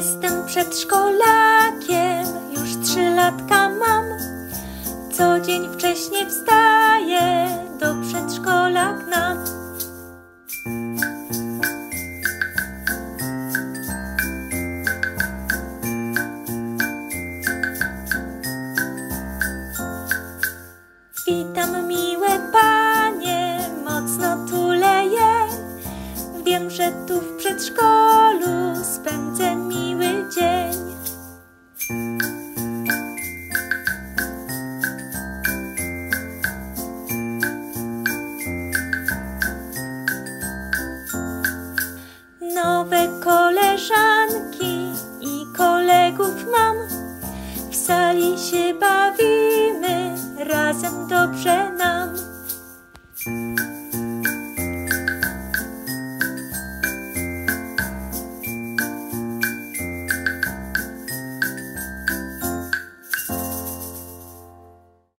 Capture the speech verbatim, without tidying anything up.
Jestem przedszkolakiem, już trzy latka mam. Co dzień wcześnie wstaję, do przedszkola gnam. Witam